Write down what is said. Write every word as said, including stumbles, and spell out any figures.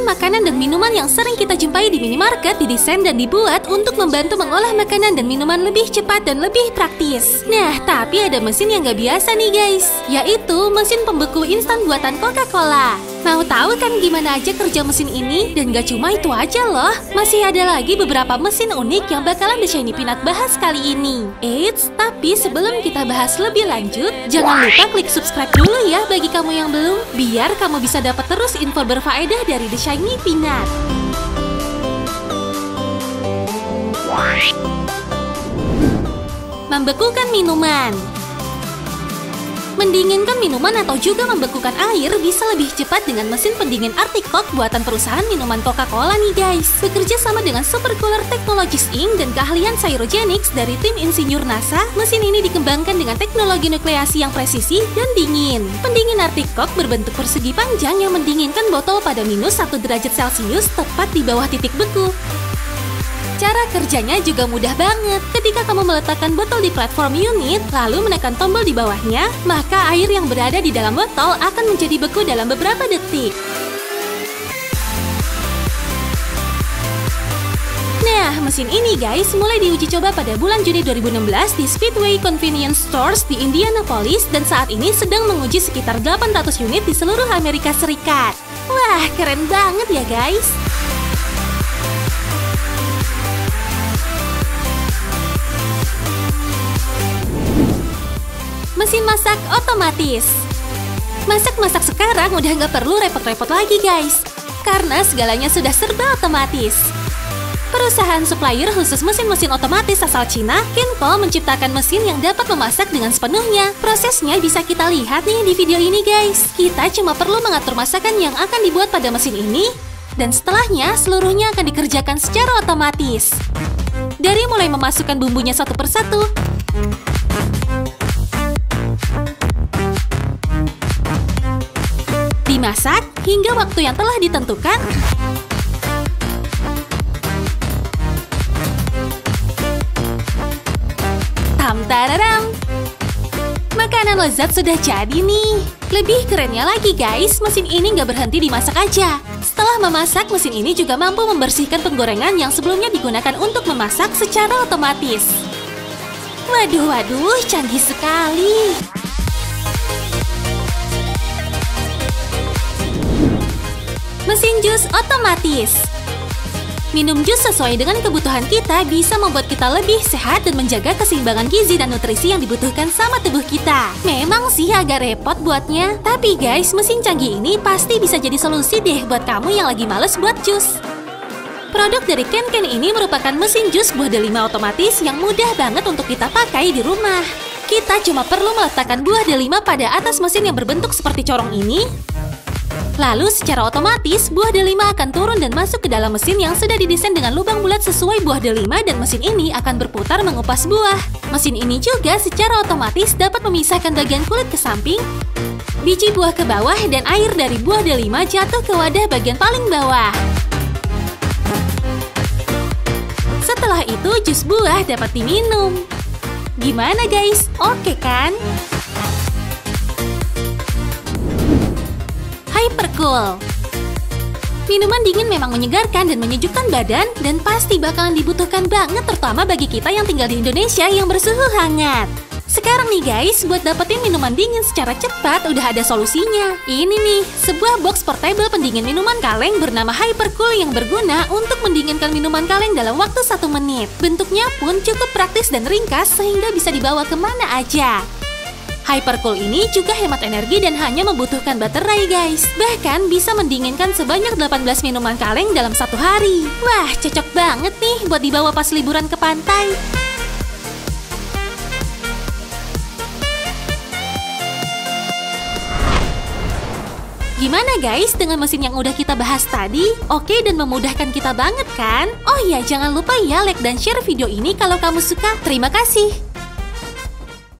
Mesin makanan dan minuman yang sering kita jumpai di minimarket didesain dan dibuat untuk membantu mengolah makanan dan minuman lebih cepat dan lebih praktis. Nah, tapi ada mesin yang gak biasa nih guys, yaitu mesin pembeku instan buatan Coca-Cola. Mau tahu kan gimana aja kerja mesin ini? Dan gak cuma itu aja loh, masih ada lagi beberapa mesin unik yang bakalan The Shiny Peanut bahas kali ini. Eits, tapi sebelum kita bahas lebih lanjut, jangan lupa klik subscribe dulu ya bagi kamu yang belum, biar kamu bisa dapat terus info berfaedah dari The Shiny Peanut. Membekukan minuman. Mendinginkan minuman atau juga membekukan air bisa lebih cepat dengan mesin pendingin Arctic Coke buatan perusahaan minuman Coca-Cola nih guys. Bekerja sama dengan Super Cooler Technologies Incorporated dan keahlian Cryogenics dari tim insinyur NASA, mesin ini dikembangkan dengan teknologi nukleasi yang presisi dan dingin. Pendingin Arctic Coke berbentuk persegi panjang yang mendinginkan botol pada minus satu derajat Celcius tepat di bawah titik beku. Cara kerjanya juga mudah banget. Ketika kamu meletakkan botol di platform unit, lalu menekan tombol di bawahnya, maka air yang berada di dalam botol akan menjadi beku dalam beberapa detik. Nah, mesin ini guys mulai diuji coba pada bulan Juni dua ribu enam belas di Speedway Convenience Stores di Indianapolis dan saat ini sedang menguji sekitar delapan ratus unit di seluruh Amerika Serikat. Wah, keren banget ya guys! Mesin masak otomatis. Masak-masak sekarang udah nggak perlu repot-repot lagi guys, karena segalanya sudah serba otomatis. Perusahaan supplier khusus mesin-mesin otomatis asal Cina, Kenco, menciptakan mesin yang dapat memasak dengan sepenuhnya. Prosesnya bisa kita lihat nih di video ini guys. Kita cuma perlu mengatur masakan yang akan dibuat pada mesin ini, dan setelahnya seluruhnya akan dikerjakan secara otomatis. Dari mulai memasukkan bumbunya satu persatu, dimasak hingga waktu yang telah ditentukan, tam tararam, makanan lezat sudah jadi nih. Lebih kerennya lagi guys, mesin ini nggak berhenti dimasak aja. Setelah memasak, mesin ini juga mampu membersihkan penggorengan yang sebelumnya digunakan untuk memasak secara otomatis. Waduh, waduh, canggih sekali. Mesin jus otomatis. Minum jus sesuai dengan kebutuhan kita bisa membuat kita lebih sehat dan menjaga keseimbangan gizi dan nutrisi yang dibutuhkan sama tubuh kita. Memang sih agak repot buatnya, tapi guys, mesin canggih ini pasti bisa jadi solusi deh buat kamu yang lagi males buat jus. Produk dari Ken-Ken ini merupakan mesin jus buah delima otomatis yang mudah banget untuk kita pakai di rumah. Kita cuma perlu meletakkan buah delima pada atas mesin yang berbentuk seperti corong ini. Lalu secara otomatis buah delima akan turun dan masuk ke dalam mesin yang sudah didesain dengan lubang bulat sesuai buah delima dan mesin ini akan berputar mengupas buah. Mesin ini juga secara otomatis dapat memisahkan bagian kulit ke samping, biji buah ke bawah, dan air dari buah delima jatuh ke wadah bagian paling bawah. Setelah itu jus buah dapat diminum. Gimana guys? Oke kan? Hypercool. Minuman dingin memang menyegarkan dan menyejukkan badan dan pasti bakalan dibutuhkan banget terutama bagi kita yang tinggal di Indonesia yang bersuhu hangat. Sekarang nih guys, buat dapetin minuman dingin secara cepat udah ada solusinya. Ini nih, sebuah box portable pendingin minuman kaleng bernama Hypercool yang berguna untuk mendinginkan minuman kaleng dalam waktu satu menit. Bentuknya pun cukup praktis dan ringkas sehingga bisa dibawa kemana aja. Hypercool ini juga hemat energi dan hanya membutuhkan baterai guys. Bahkan bisa mendinginkan sebanyak delapan belas minuman kaleng dalam satu hari. Wah, cocok banget nih buat dibawa pas liburan ke pantai. Gimana guys dengan mesin yang udah kita bahas tadi? Oke dan memudahkan kita banget kan? Oh iya, jangan lupa ya like dan share video ini kalau kamu suka. Terima kasih.